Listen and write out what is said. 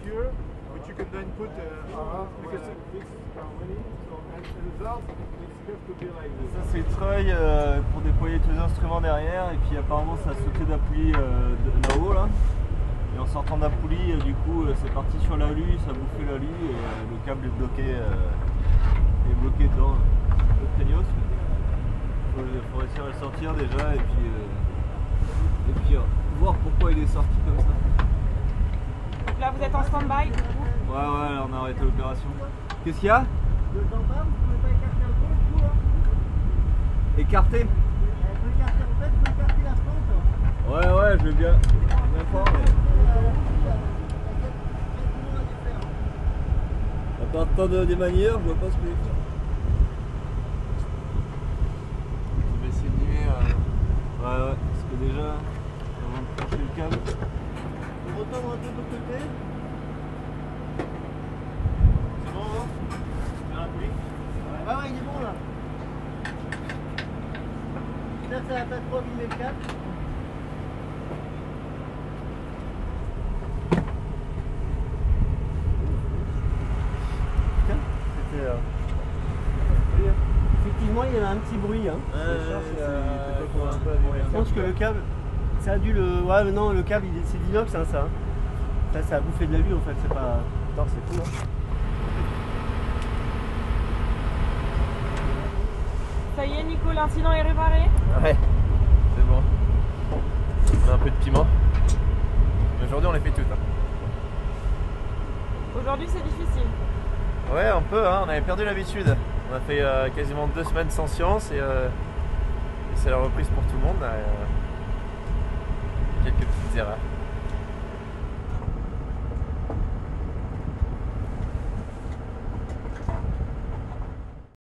here, which you can then put because it's and the valve it's have to be like this. Ça c'est le treuil pour déployer tous les instruments derrière, et puis apparemment ça a sauté d'appli là-haut là. Et en sortant d'appli, du coup c'est parti sur l'alu, ça a bouffé l'alu et le câble est bloqué dedans. Un peu craignos. Faut réussir à le sortir déjà et puis voir pourquoi il est sorti comme ça. Donc là vous êtes en stand-by? Ouais, là, on a arrêté l'opération. Qu'est-ce qu'il y a? Le gendarme, vous pouvez pas écarter un peu le coup là? Écarté? Écarter en fait, vous écarter la fente. Ouais, je vais bien fort, mais... À part des manières, je vois pas ce que je vais faire. On va essayer de limer. Ouais, parce que déjà, avant de trancher le câble... On retourne un peu de l'autre côté. C'est bon, hein? Faire la poulie? Ouais, il est bon là. Là, ça va pas trop abîmer le câble. Effectivement, il y avait un petit bruit. Hein. Je pense que le câble, ça a dû le. Ouais, mais non, le câble, c'est d'inox, hein, ça. Ça a bouffé de l'alu en fait, c'est pas. Attends, c'est fou, hein. Ça y est Nico, l'incident est réparé? Ouais, c'est bon. On a un peu de piment. Mais aujourd'hui on les fait toutes. Hein. Aujourd'hui c'est difficile. Ouais, un peu, hein, on avait perdu l'habitude. On a fait quasiment 2 semaines sans science et c'est la reprise pour tout le monde. Quelques petites erreurs.